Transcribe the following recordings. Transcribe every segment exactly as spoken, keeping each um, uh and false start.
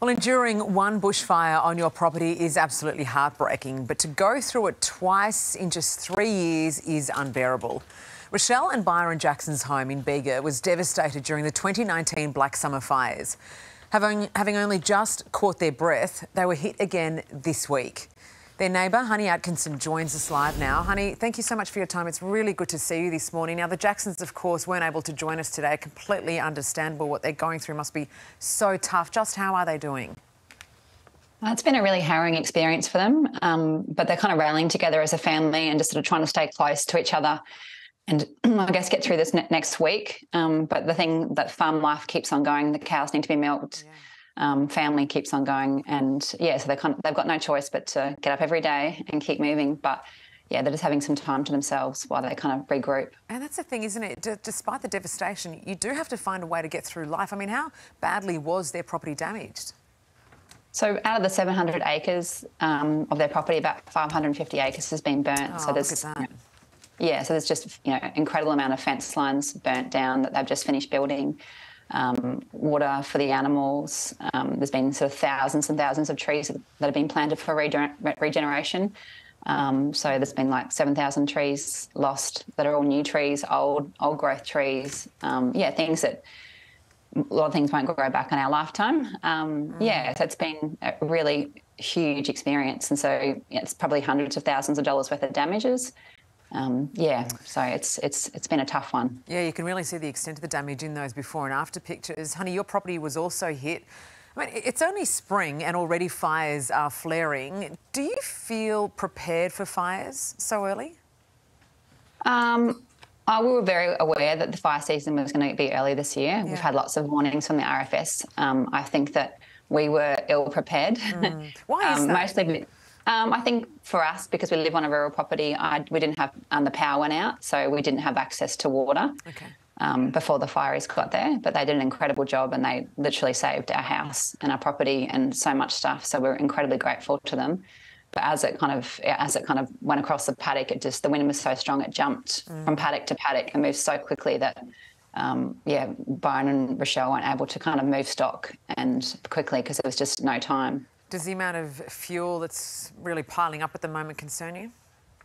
Well, enduring one bushfire on your property is absolutely heartbreaking, but to go through it twice in just three years is unbearable. Rochelle and Byron Jackson's home in Bega was devastated during the twenty nineteen Black Summer fires. Having, having only just caught their breath, they were hit again this week. Their neighbour, Honey Atkinson, joins us live now. Honey, thank you so much for your time. It's really good to see you this morning. Now, the Jacksons, of course, weren't able to join us today. Completely understandable. What they're going through must be so tough. Just how are they doing? It's been a really harrowing experience for them, um, but they're kind of rallying together as a family and just sort of trying to stay close to each other and I guess get through this ne next week. Um, but the thing that farm life keeps on going, the cows need to be milked. Yeah. Um, family keeps on going, and yeah, so they kind of, they've got no choice but to get up every day and keep moving. But yeah, they're just having some time to themselves while they kind of regroup. And that's the thing, isn't it? D despite the devastation, you do have to find a way to get through life. I mean, how badly was their property damaged? So out of the seven hundred acres um, of their property, about five hundred fifty acres has been burnt. Oh, so there's, look at that. You know, yeah, so there's just you know incredible amount of fence lines burnt down that they've just finished building. Um, water for the animals. Um, there's been sort of thousands and thousands of trees that have been planted for regener regeneration. Um, so there's been like seven thousand trees lost that are all new trees, old old growth trees. Um, yeah, things that a lot of things won't grow back in our lifetime. Um, mm. Yeah, so it's been a really huge experience, and so yeah, it's probably hundreds of thousands of dollars worth of damages. Um, yeah, so it's it's it's been a tough one. Yeah, you can really see the extent of the damage in those before and after pictures. Honey, your property was also hit. I mean, it's only spring and already fires are flaring. Do you feel prepared for fires so early? Um, oh, we were very aware that the fire season was going to be early this year. Yeah. We've had lots of warnings from the R F S. Um, I think that we were ill prepared. Mm. Why is um, that? Mostly. Um, I think for us, because we live on a rural property, I, we didn't have um, the power went out, so we didn't have access to water okay. um, before the fires got there. But they did an incredible job, and they literally saved our house and our property and so much stuff. So we're incredibly grateful to them. But as it kind of as it kind of went across the paddock, it just the wind was so strong, it jumped mm. from paddock to paddock and moved so quickly that um, yeah, Byron and Rochelle weren't able to kind of move stock and quickly because there was just no time. Does the amount of fuel that's really piling up at the moment concern you?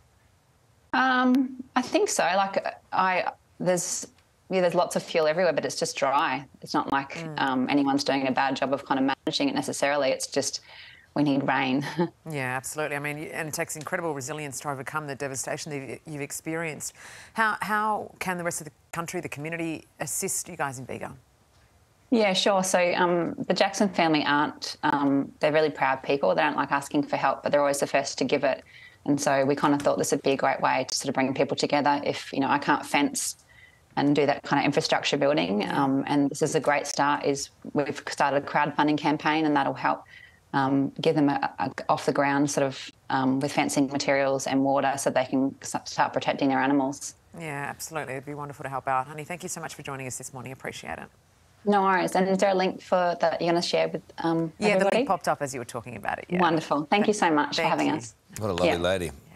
Um, I think so. Like I, there's yeah, there's lots of fuel everywhere, but it's just dry. It's not like mm. um, anyone's doing a bad job of kind of managing it necessarily. It's just we need rain. Yeah, absolutely. I mean, and it takes incredible resilience to overcome the devastation that you've experienced. How how can the rest of the country, the community, assist you guys in Bega? Yeah, sure. So um, the Jackson family aren't, um, they're really proud people. They don't like asking for help, but they're always the first to give it. And so we kind of thought this would be a great way to sort of bring people together. If, you know, I can't fence and do that kind of infrastructure building, um, and this is a great start, is we've started a crowdfunding campaign, and that'll help um, give them a, a off the ground sort of um, with fencing materials and water so they can start protecting their animals. Yeah, absolutely. It'd be wonderful to help out. Honey, thank you so much for joining us this morning. Appreciate it. No worries. And is there a link for that you're going to share with um, yeah, everybody? The link popped up as you were talking about it. Yeah. Wonderful. Thank you so much Thank for having you. us. What a lovely yeah. lady.